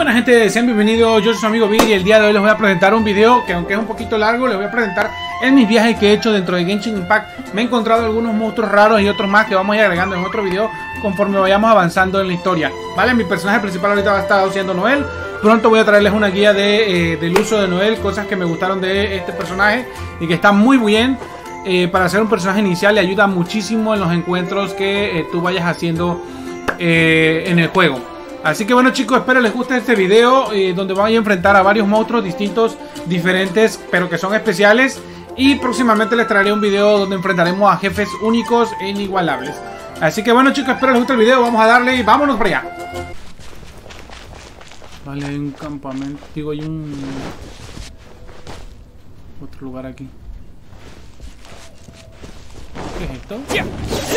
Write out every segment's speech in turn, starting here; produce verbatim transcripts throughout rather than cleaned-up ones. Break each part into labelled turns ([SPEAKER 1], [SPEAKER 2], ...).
[SPEAKER 1] buena gente, sean bienvenidos, yo soy su amigo Bill y el día de hoy les voy a presentar un video que aunque es un poquito largo, les voy a presentar en mis viajes que he hecho dentro de Genshin Impact. Me he encontrado algunos monstruos raros y otros más que vamos a ir agregando en otro video conforme vayamos avanzando en la historia. Vale, mi personaje principal ahorita va a estar siendo Noel. Pronto voy a traerles una guía de, eh, del uso de Noel, cosas que me gustaron de este personaje y que está muy bien. Eh, para ser un personaje inicial le ayuda muchísimo en los encuentros que eh, tú vayas haciendo eh, en el juego. Así que bueno chicos, espero les guste este video eh, donde voy a enfrentar a varios monstruos distintos, diferentes, pero que son especiales. Y próximamente les traeré un video donde enfrentaremos a jefes únicos e inigualables. Así que bueno chicos, espero les guste el video, vamos a darle y vámonos para allá. Vale, hay un campamento, digo hay un... otro lugar aquí. ¿Qué es esto? ¡Ya!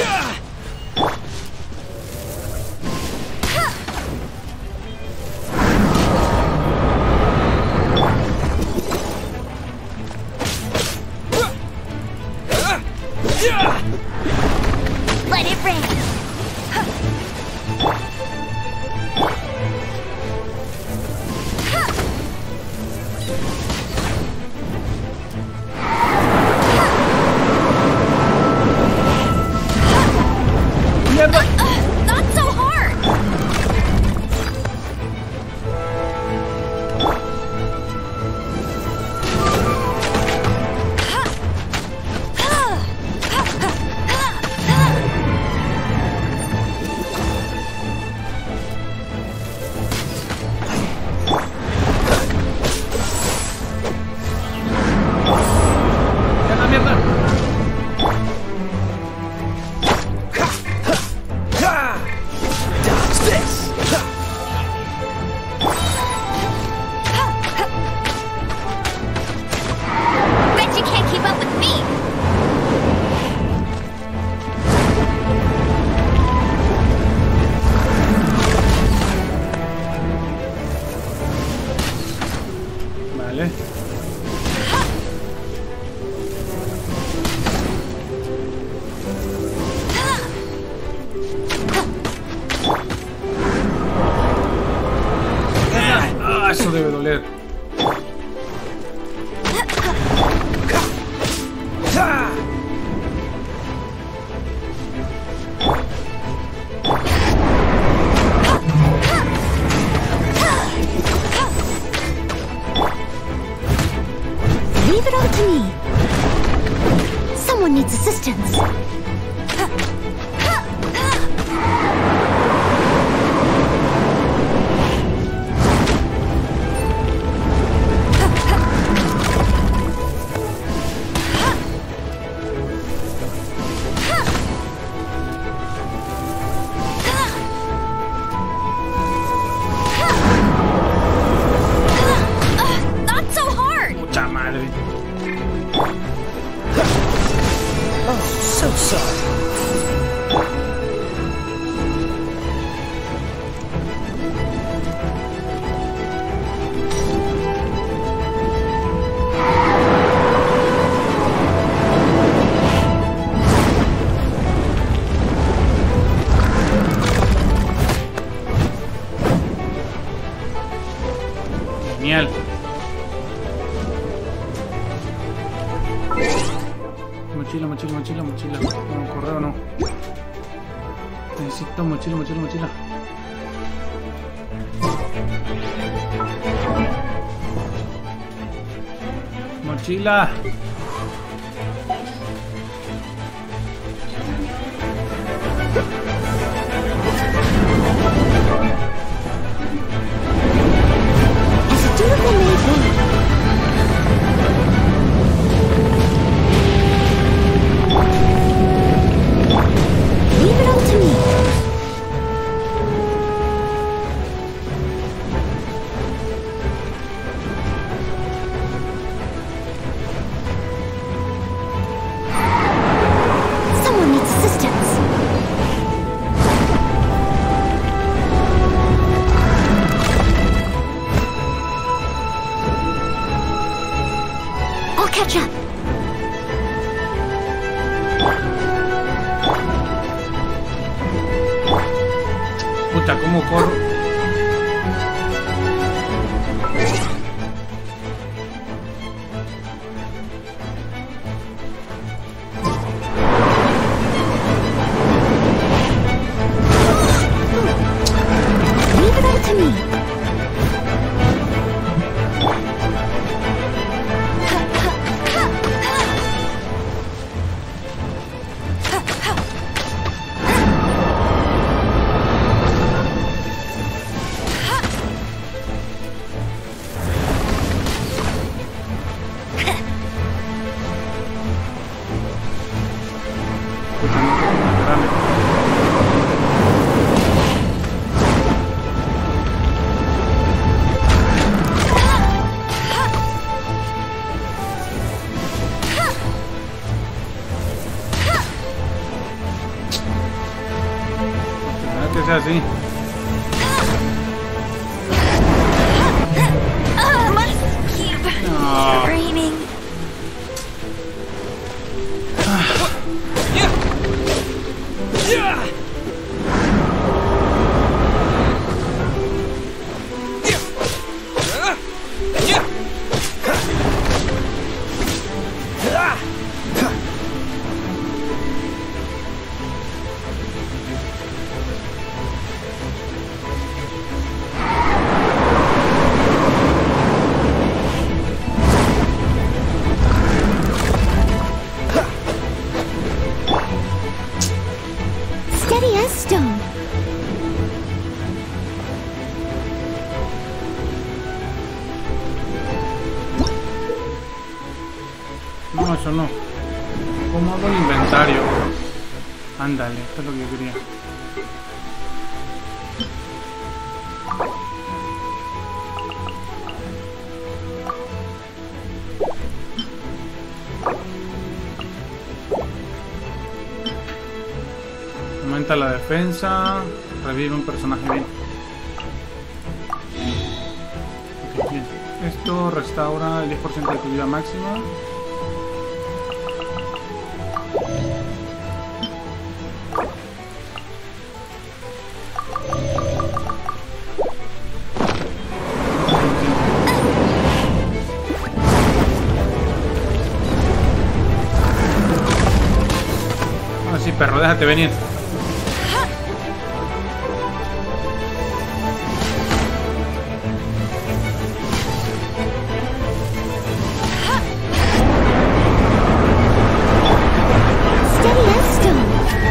[SPEAKER 2] Let it rain.
[SPEAKER 1] ¡Mierda!
[SPEAKER 2] Not so hard.
[SPEAKER 1] Eso debe doler.
[SPEAKER 2] Leave it all to me. Someone needs assistance.
[SPEAKER 3] So sorry.
[SPEAKER 1] Genial. Mochila, mochila, mochila, mochila. No, correo no. Necesito mochila, mochila, mochila. Mochila.
[SPEAKER 2] As a dutiful maid, leave it all to me. Someone needs assistance. I'll catch up.
[SPEAKER 1] Puta, ¿cómo corro?
[SPEAKER 2] me.
[SPEAKER 1] Que sea así.
[SPEAKER 2] I must keep
[SPEAKER 1] No.
[SPEAKER 2] screaming. Steady as stone.
[SPEAKER 1] No, eso no. ¿Cómo hago el inventario? Ándale, esto es lo que yo quería. Aumenta la defensa, revive un personaje bien. Ok, bien. Esto restaura el diez por ciento de tu vida máxima. Ahora sí, perro, déjate venir.
[SPEAKER 2] Steady as stone.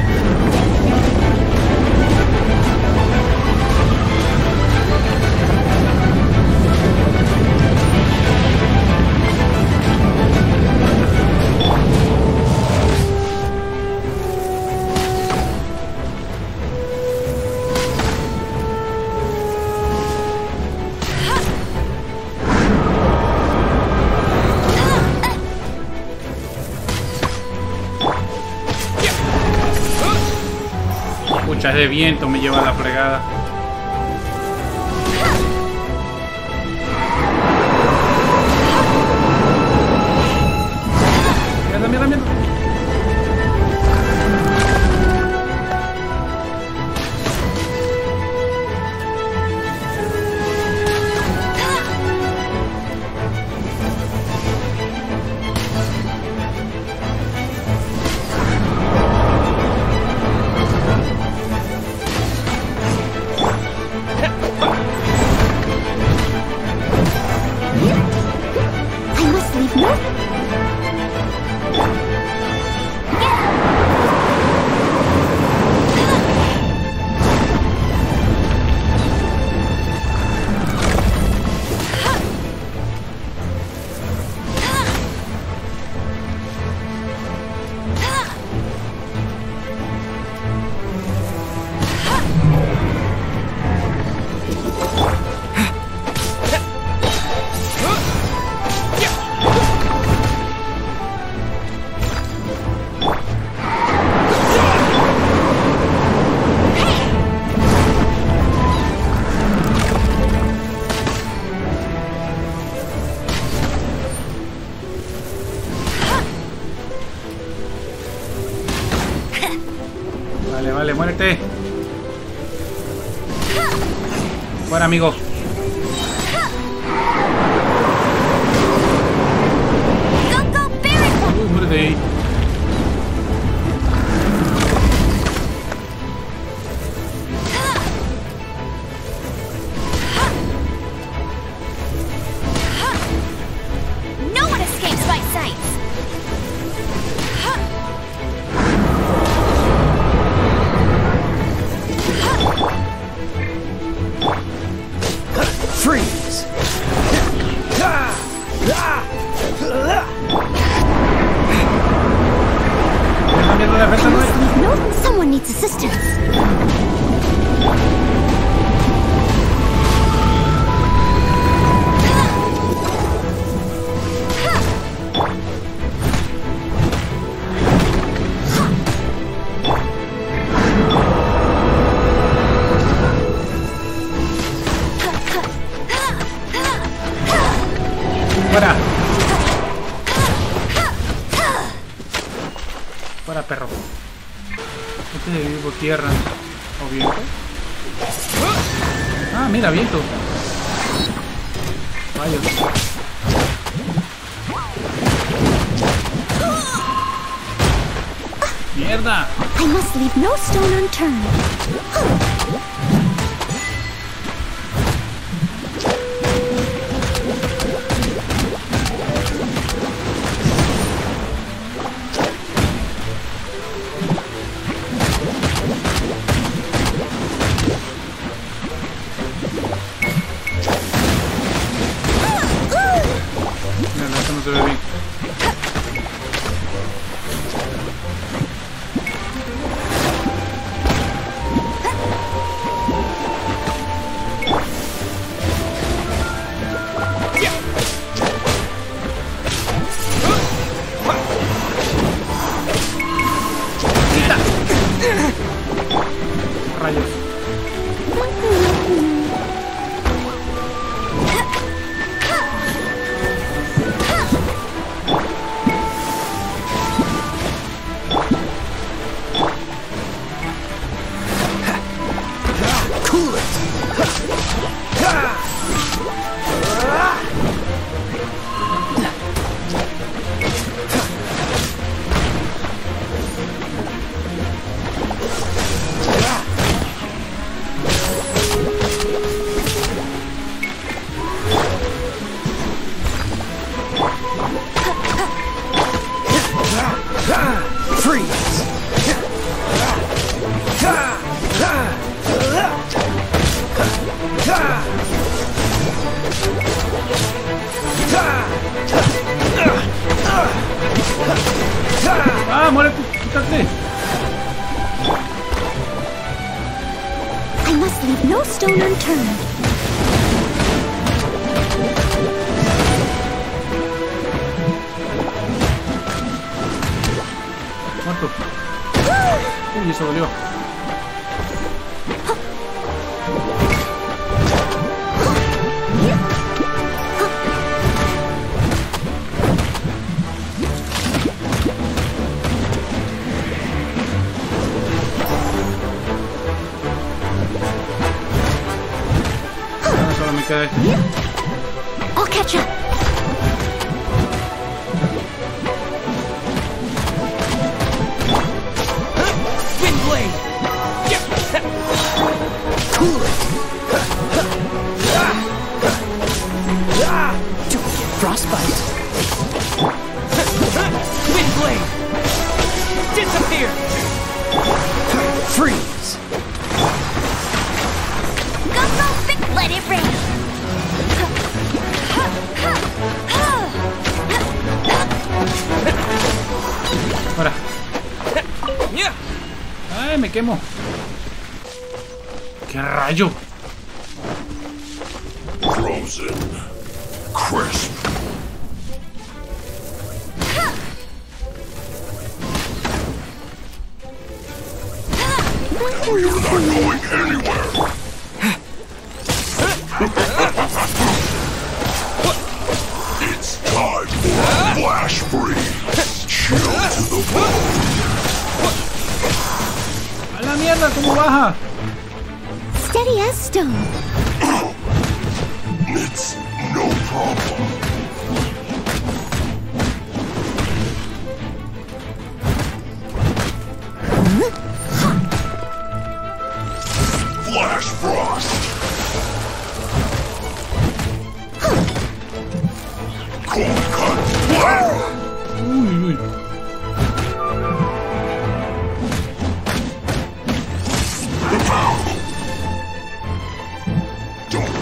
[SPEAKER 1] Pucha, es de viento, me lleva a la fregada. Mierda, mierda, mierda.
[SPEAKER 2] I must leave no.
[SPEAKER 1] Vale, vale, muérete. Bueno, amigo.
[SPEAKER 2] Go, go, Barret!
[SPEAKER 1] Uh, muérete ahí.
[SPEAKER 3] Freeze!
[SPEAKER 1] Esta mierda de
[SPEAKER 2] I
[SPEAKER 1] defensa no
[SPEAKER 2] must
[SPEAKER 1] es.
[SPEAKER 2] leave no... Someone needs assistance.
[SPEAKER 1] Fuera. Fuera, perro. Este es de vivo tierra. ¿O viento? Ah, mira, viento. Rayos. Mierda.
[SPEAKER 2] I must leave no stone unturned.
[SPEAKER 1] Mira, esto no se ve bien. Rayos.
[SPEAKER 3] Cool it! Freeze!
[SPEAKER 1] Ah, muere, quítate.
[SPEAKER 2] I must leave no stone unturned.
[SPEAKER 1] Muerto. Uy, eso dolió. Ahora solo me queda este.
[SPEAKER 2] I'll catch up.
[SPEAKER 3] Wind blade! Cool it! Frostbite! Wind blade! Disappear! Freeze!
[SPEAKER 2] Go, go, fit. Let it rain.
[SPEAKER 1] Ahora.
[SPEAKER 3] Yeah.
[SPEAKER 1] Ay, me quemo. ¿Qué rayo?
[SPEAKER 4] Frozen. Crisp. You're not going anywhere. It's time for a flash freeze. Chill to the bone.
[SPEAKER 1] ¡A la mierda! ¿Cómo baja?
[SPEAKER 2] Steady as stone.
[SPEAKER 4] It's no problem. Flash frost. Cold cut.
[SPEAKER 1] Uy, uy.
[SPEAKER 4] Don't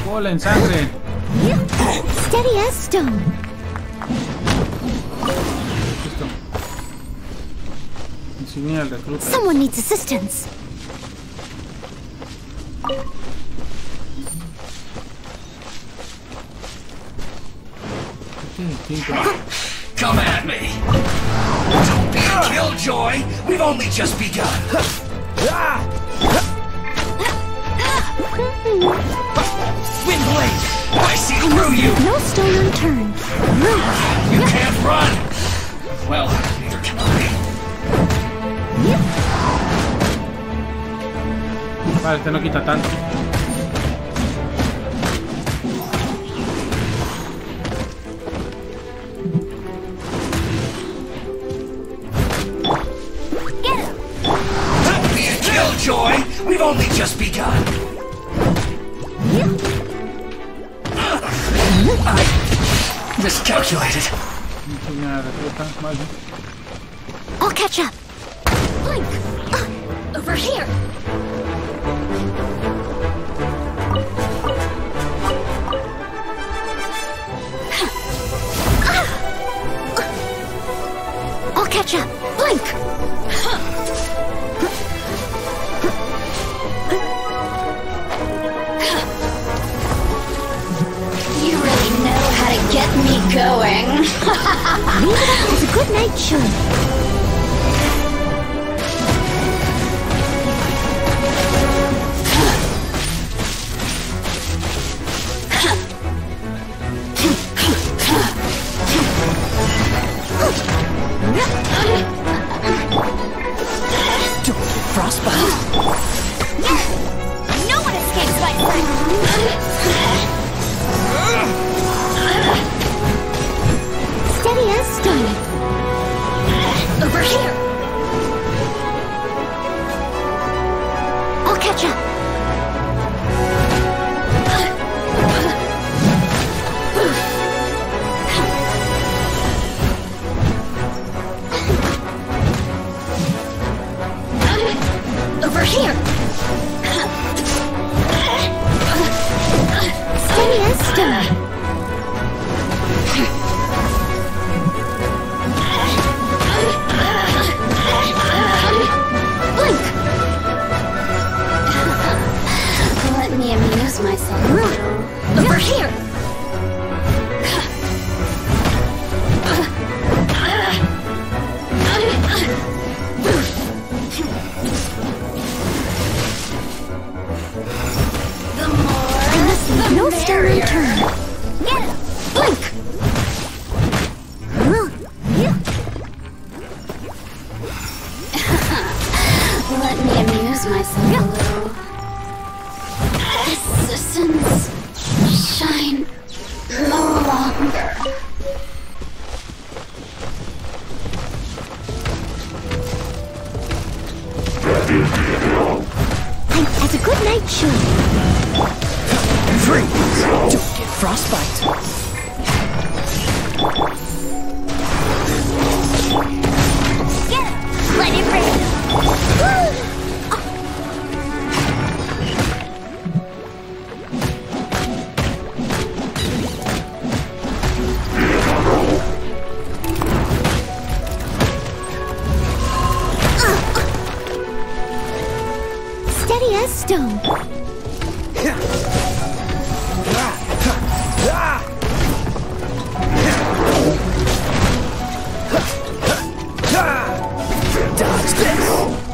[SPEAKER 1] Bola en sangre.
[SPEAKER 2] Steady as stone.
[SPEAKER 1] Listo. Insignia del recluta.
[SPEAKER 2] Someone needs assistance.
[SPEAKER 1] Qué distinto.
[SPEAKER 3] Come at me! Don't be a killjoy! We've only just begun! Windblade! I see through you!
[SPEAKER 2] No stone unturned.
[SPEAKER 3] You can't run! Well, neither can I.
[SPEAKER 1] Vale, este no quita tanto.
[SPEAKER 3] Don't be a killjoy! We've only just begun! I miscalculated.
[SPEAKER 1] Insignia del recluta. Vale.
[SPEAKER 2] I'll catch up. Blink. Uh, over here. I'll catch up. Blink.
[SPEAKER 5] You really know how to get me going.
[SPEAKER 2] Leave it up as a good night should.
[SPEAKER 3] Don't get frostbite.
[SPEAKER 5] No one escapes my sight.
[SPEAKER 2] Steady as stone.
[SPEAKER 5] Over here.
[SPEAKER 2] I'll catch up.
[SPEAKER 5] Over here.
[SPEAKER 2] Steady as stone.
[SPEAKER 5] Blink. Let me amuse myself a little. Over here. The more,
[SPEAKER 2] I must leave no stone
[SPEAKER 5] merrier.
[SPEAKER 2] unturned. Blink.
[SPEAKER 5] Let me amuse myself a little. Assistance shine no longer.
[SPEAKER 2] And as a good night should.
[SPEAKER 3] Freeze! Don't get frostbite.
[SPEAKER 5] Let it rain.
[SPEAKER 2] Steady as stone.
[SPEAKER 3] Dodge this!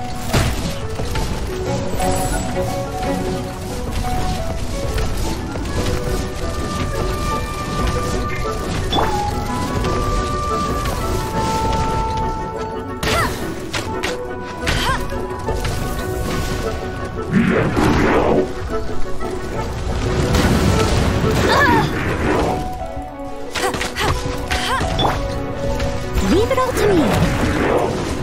[SPEAKER 2] Leave it all to me.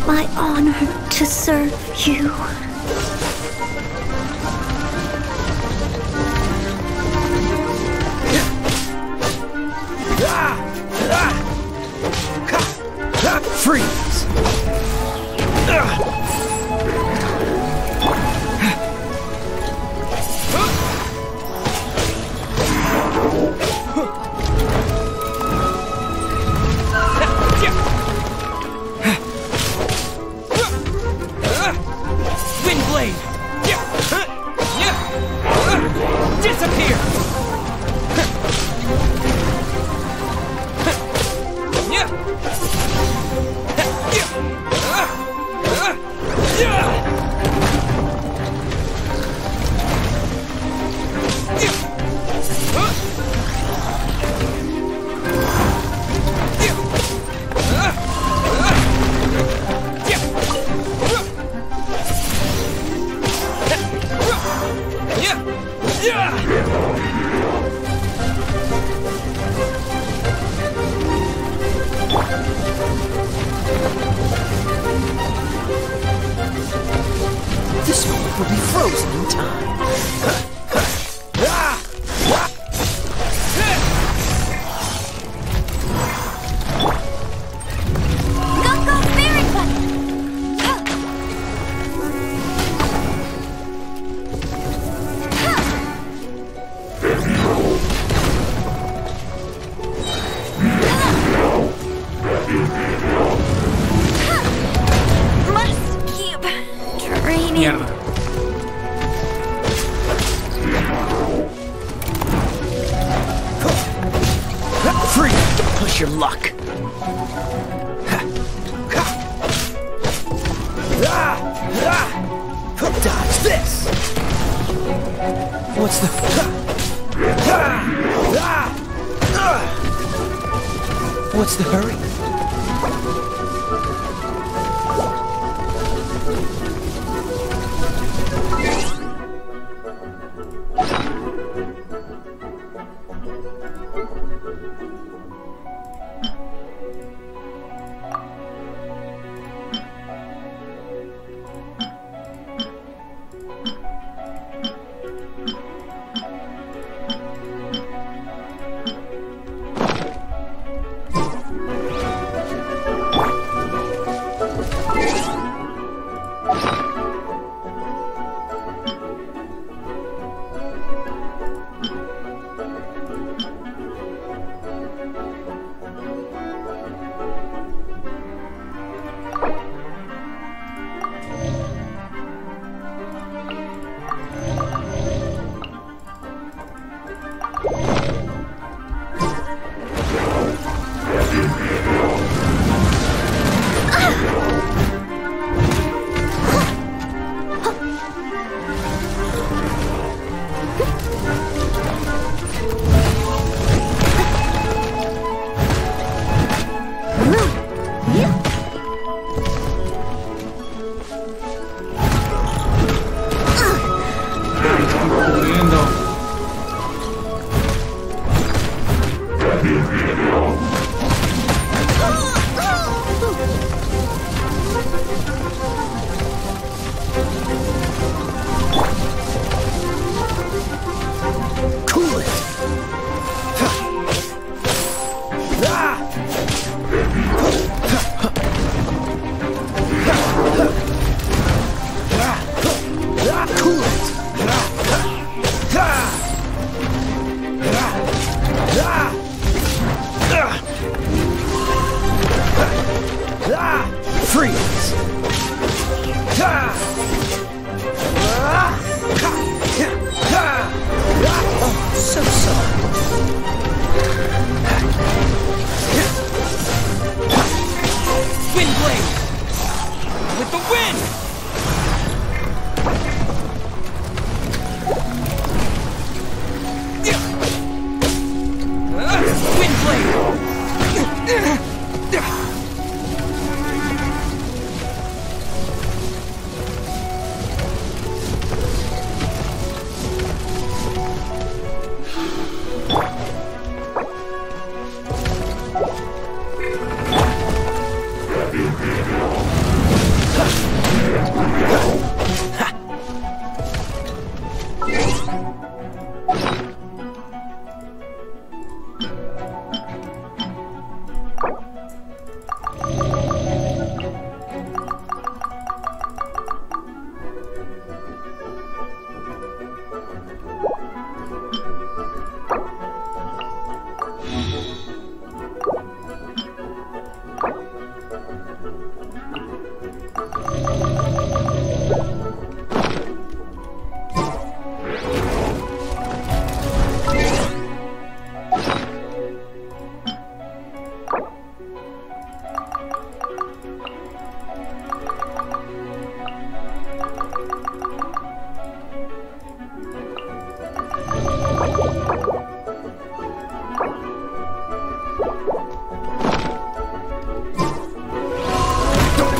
[SPEAKER 2] my honor to serve you.
[SPEAKER 3] Freeze! Wind blade! Disappear! This moment will be frozen in time.
[SPEAKER 2] Go-Go Fairy Button! Must keep training.
[SPEAKER 1] Mierda.
[SPEAKER 3] Free! Don't push your luck! Dodge this! What's the... What's the hurry? Freeze! Oh, so sorry. Wind blade! With the wind! Wind blade!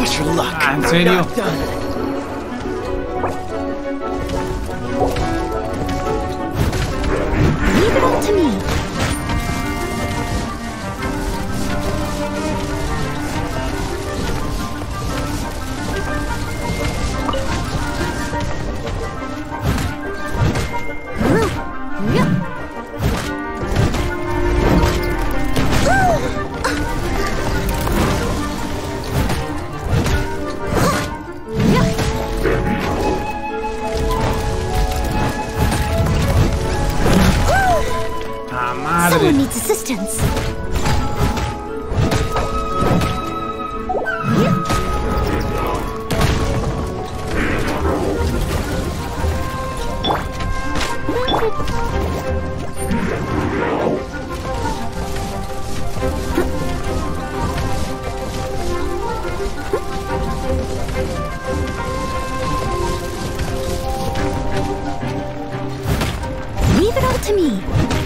[SPEAKER 3] Wish her luck.
[SPEAKER 1] Ah, ¿en serio?
[SPEAKER 3] Not done.
[SPEAKER 2] Leave it all to me.
[SPEAKER 1] Ah, madre.
[SPEAKER 2] Someone needs assistance. Leave it all to me.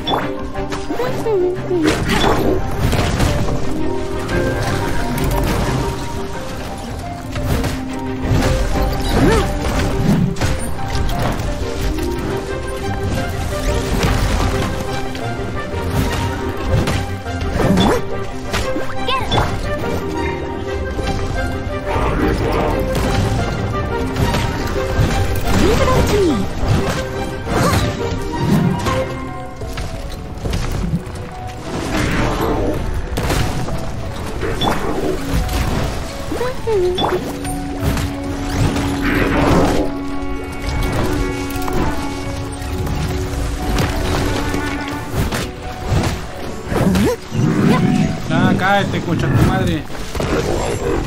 [SPEAKER 2] Leave it all to me.
[SPEAKER 1] Ah, cállate, concha tu madre.